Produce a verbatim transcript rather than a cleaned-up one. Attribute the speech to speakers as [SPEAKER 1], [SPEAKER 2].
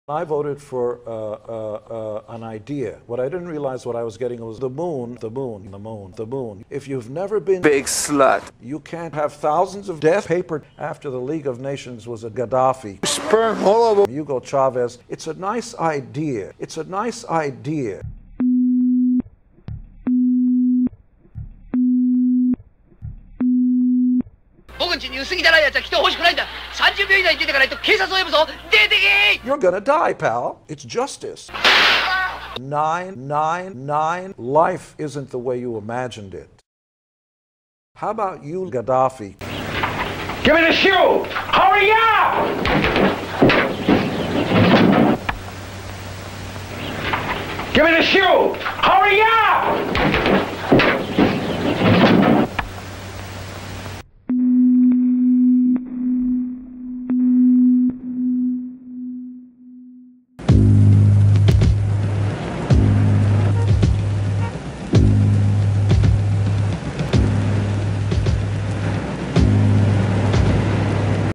[SPEAKER 1] I voted for uh, uh, uh, an idea. What I didn't realize what I was getting was the moon, the moon, the moon, the moon. If you've never been
[SPEAKER 2] big slut,
[SPEAKER 1] you can't have thousands of death papered after the League of Nations was a Gaddafi.
[SPEAKER 2] sperm all over
[SPEAKER 1] Hugo Chavez. It's a nice idea. It's a nice idea. You're gonna die, pal. It's justice. Nine, nine, nine. Life isn't the way you imagined it. How about you, Gaddafi?
[SPEAKER 3] Give me the shoe! Hurry up! Give me the shoe! Hurry